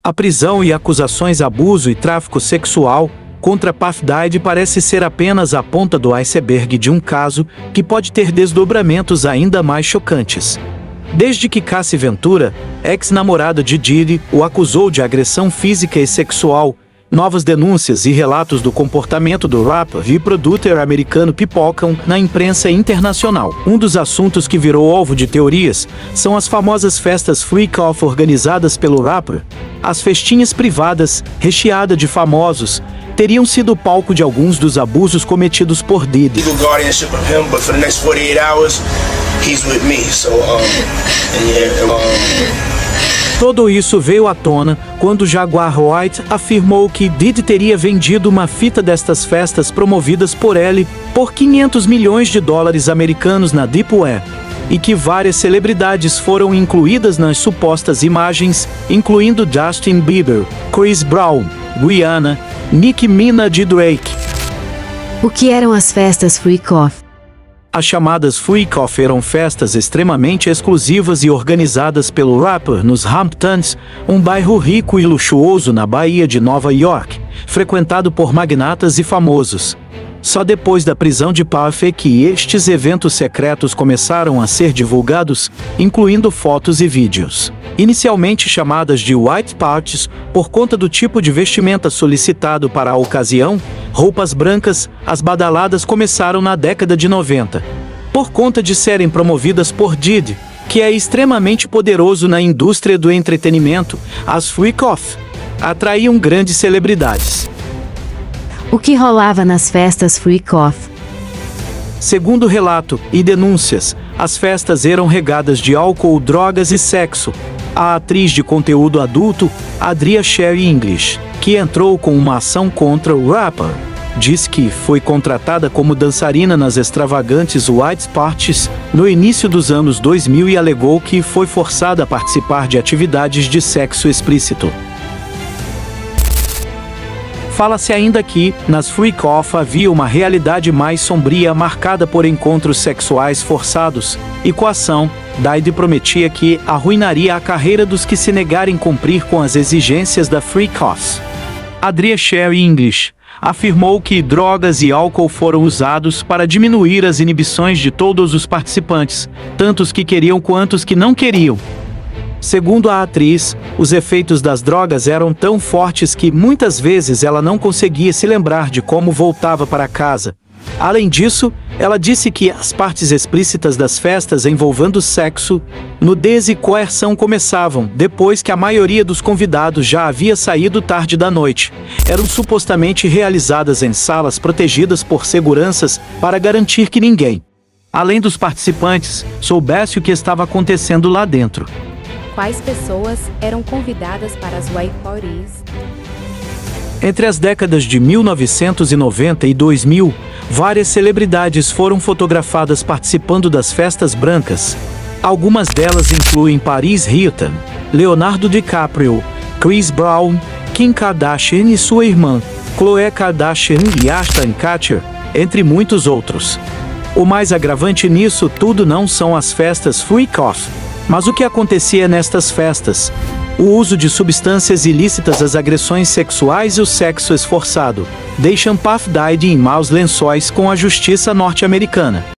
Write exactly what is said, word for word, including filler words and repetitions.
A prisão e acusações de abuso e tráfico sexual contra Puff Daddy parece ser apenas a ponta do iceberg de um caso que pode ter desdobramentos ainda mais chocantes. Desde que Cassie Ventura, ex-namorada de Diddy, o acusou de agressão física e sexual, novas denúncias e relatos do comportamento do rapper e produtor americano pipocam na imprensa internacional. Um dos assuntos que virou alvo de teorias são as famosas festas freak-off organizadas pelo rapper. As festinhas privadas, recheadas de famosos, teriam sido palco de alguns dos abusos cometidos por Diddy. Tudo isso veio à tona quando Jaguar White afirmou que Diddy teria vendido uma fita destas festas promovidas por ele por quinhentos milhões de dólares americanos na Deep Web, e que várias celebridades foram incluídas nas supostas imagens, incluindo Justin Bieber, Chris Brown, Rihanna, Nicki Minaj e Drake. O que eram as festas freak-off? As chamadas freak-off eram festas extremamente exclusivas e organizadas pelo rapper nos Hamptons, um bairro rico e luxuoso na Baía de Nova York, frequentado por magnatas e famosos. Só depois da prisão de Puff é que estes eventos secretos começaram a ser divulgados, incluindo fotos e vídeos. Inicialmente chamadas de white parties por conta do tipo de vestimenta solicitado para a ocasião, roupas brancas, as badaladas começaram na década de noventa. Por conta de serem promovidas por Diddy, que é extremamente poderoso na indústria do entretenimento, as freak-off atraíam grandes celebridades. O que rolava nas festas freak-off? Segundo relato e denúncias, as festas eram regadas de álcool, drogas e sexo. A atriz de conteúdo adulto, Adria Sherry English, que entrou com uma ação contra o rapper, disse que foi contratada como dançarina nas extravagantes white parties no início dos anos dois mil e alegou que foi forçada a participar de atividades de sexo explícito. Fala-se ainda que, nas freak-off havia uma realidade mais sombria marcada por encontros sexuais forçados e coação. Diddy prometia que arruinaria a carreira dos que se negarem cumprir com as exigências da freak-off. Adria Sherry English afirmou que drogas e álcool foram usados para diminuir as inibições de todos os participantes, tanto os que queriam quanto os que não queriam. Segundo a atriz, os efeitos das drogas eram tão fortes que muitas vezes ela não conseguia se lembrar de como voltava para casa. Além disso, ela disse que as partes explícitas das festas envolvendo sexo, nudez e coerção começavam depois que a maioria dos convidados já havia saído tarde da noite. Eram supostamente realizadas em salas protegidas por seguranças para garantir que ninguém, além dos participantes, soubesse o que estava acontecendo lá dentro. Quais pessoas eram convidadas para as white parties? Entre as décadas de mil novecentos e noventa e dois mil, várias celebridades foram fotografadas participando das festas brancas. Algumas delas incluem Paris Hilton, Leonardo DiCaprio, Chris Brown, Kim Kardashian e sua irmã, Khloe Kardashian e Ashton Kutcher, entre muitos outros. O mais agravante nisso tudo não são as festas freak-off, mas o que acontecia nestas festas. O uso de substâncias ilícitas, as agressões sexuais e o sexo esforçado deixam Puff Daddy em maus lençóis com a justiça norte-americana.